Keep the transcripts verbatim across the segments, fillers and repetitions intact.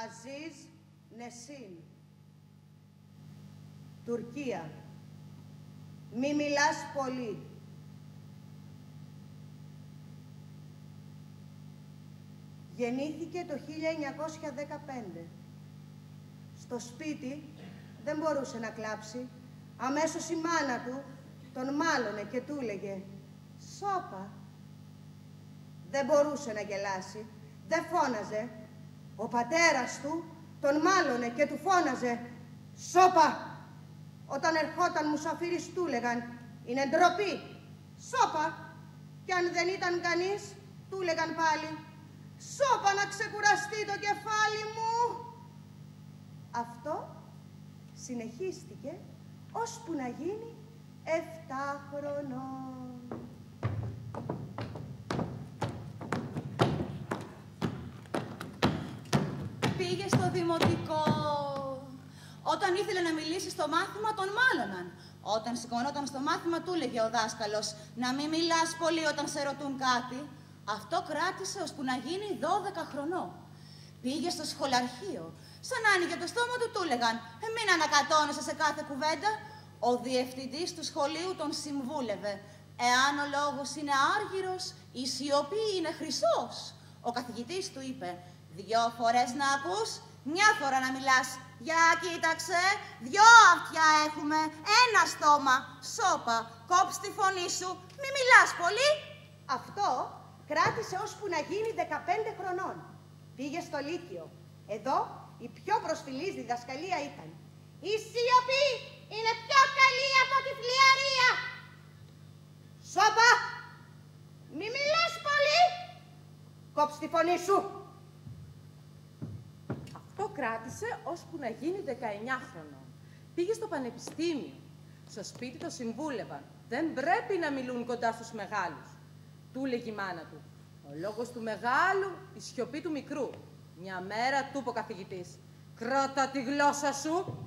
Αζίζ Νεσίν. Τουρκία. Μη μιλάς πολύ. Γεννήθηκε το χίλια εννιακόσια δεκαπέντε. Στο σπίτι δεν μπορούσε να κλάψει. Αμέσως η μάνα του τον μάλωνε και του έλεγε «Σώπα». Δεν μπορούσε να γελάσει. Δεν φώναζε. Ο πατέρας του τον μάλωνε και του φώναζε «Σώπα». Όταν ερχόταν μουσαφίρις του έλεγαν «Είναι ντροπή». «Σώπα». Και αν δεν ήταν κανείς, του έλεγαν πάλι «Σώπα να ξεκουραστεί το κεφάλι μου». Αυτό συνεχίστηκε ώσπου να γίνει εφτά χρονών. Πήγε στο δημοτικό. Όταν ήθελε να μιλήσει στο μάθημα, τον μάλωναν. Όταν σηκωνόταν στο μάθημα, του έλεγε ο δάσκαλος να μην μιλάς πολύ όταν σε ρωτούν κάτι. Αυτό κράτησε ώσπου να γίνει δώδεκα χρονών. Πήγε στο σχολαρχείο. Σαν άνοιγε το στόμα του, του έλεγαν «Ε, μην ανακατώνεσαι σε κάθε κουβέντα». Ο διευθυντής του σχολείου τον συμβούλευε. Εάν ο λόγος είναι άργυρος, η σιωπή είναι χρυσός. Ο καθηγητής του είπε «Δυο φορές να ακούς, μια φορά να μιλάς. Για κοίταξε, δυο αυτιά έχουμε, ένα στόμα. Σώπα, κόψ' τη φωνή σου, μη μιλάς πολύ». Αυτό κράτησε ώσπου να γίνει δεκαπέντε χρονών. Πήγε στο Λύκειο. Εδώ η πιο προσφυλής διδασκαλία ήταν «Η σιωπή είναι πιο καλή από τη φλιαρία». «Σώπα, μη μιλάς πολύ, κόψ' τη φωνή σου». Αυτό κράτησε ώσπου να γίνει δεκαεννιά χρονών. Πήγε στο πανεπιστήμιο. Στο σπίτι το συμβούλευαν. Δεν πρέπει να μιλούν κοντά στους μεγάλους. Του λέγει η μάνα του. Ο λόγος του μεγάλου, η σιωπή του μικρού. Μια μέρα του είπε ο καθηγητής. Κράτα τη γλώσσα σου.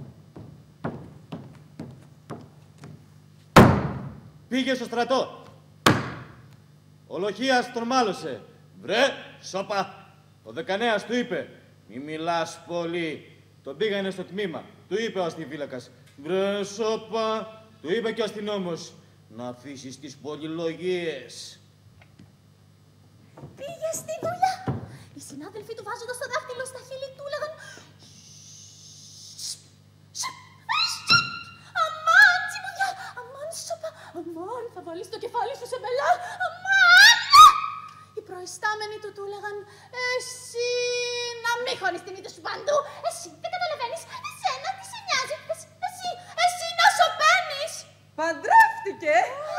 Πήγε στο στρατό. Ο Λοχίας τον μάλωσε. Βρε, σώπα. Ο δεκανέας του είπε. Μη μιλάς πολύ. Τον πήγανε στο τμήμα. Του είπε ο αστιφύλακας. Βρε, σώπα. Του είπε και ο αστυνόμος. Να αφήσεις τις πολυλογίες. Πήγε στη δουλειά. Οι συνάδελφοι του βάζοντας το δάχτυλο στα χείλη του λέγαν «Αμάν, τσιμουδιά! Αμάν, σώπα! Αμάν, θα βάλεις το κεφάλι σου σε μπελά! Αμάν!» Οι προϊστάμενοι του του έλεγαν «Εσύ να μην χώνεις τη μύτη σου παντού! Εσύ δεν καταλαβαίνεις! Εσένα τι σε νοιάζει! Εσύ, εσύ, εσύ να σωπαίνεις!» Παντρεύτηκε!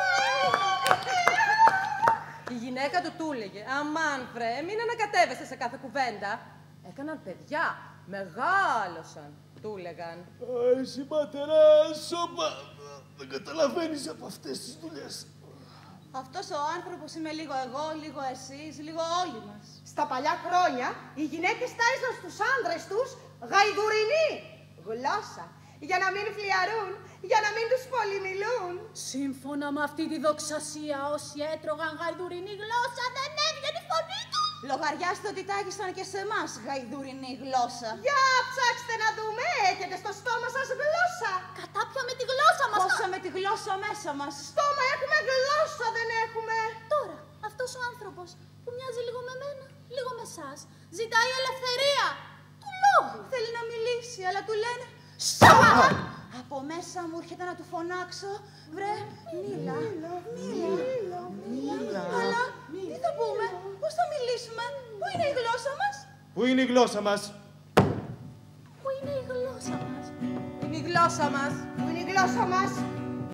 Η γυναίκα του του έλεγε «Αμάν, βρε, μην ανακατεύεσαι σε κάθε κουβέντα». Έκαναν παιδιά, μεγάλωσαν, του έλεγαν. Εσύ, πατέρα, σώπα, δεν καταλαβαίνεις από αυτές τις δουλειές. Αυτός ο άνθρωπος είμαι λίγο εγώ, λίγο εσείς, λίγο όλοι μας. Στα παλιά χρόνια οι γυναίκες τάιζαν στους άντρες τους γαϊδουρινή γλώσσα για να μην φλιαρούν, για να μην τους πολυμιλούν. Σύμφωνα με αυτή τη δοξασία, όσοι έτρωγαν γαϊδουρινή γλώσσα δεν έβγαινε η φωνή του. Λογαριάστε ότι τάγισαν και σε εμάς γαϊδουρινή γλώσσα. Για ψάξτε να δούμε, έχετε στο στόμα σας γλώσσα. Κατάπια με τη γλώσσα μας. Πόσα με τη γλώσσα μέσα μας. Στόμα έχουμε, γλώσσα δεν έχουμε. Τώρα, αυτός ο άνθρωπος που μοιάζει λίγο με μένα, λίγο με εσάς, ζητάει ελευθερία του λόγου. Θέλει να μιλήσει, αλλά του λένε «Σώμα!» Από μέσα μου έρχεται να του φωνάξω «Βρε, μίλα, μίλα, μίλα, μίλα». Αλλά τι θα πούμε, πώς θα μιλήσουμε, πού είναι η γλώσσα μας. Πού είναι η γλώσσα μας. Πού είναι η γλώσσα μας. Είναι η γλώσσα μας. Πού είναι η γλώσσα μας.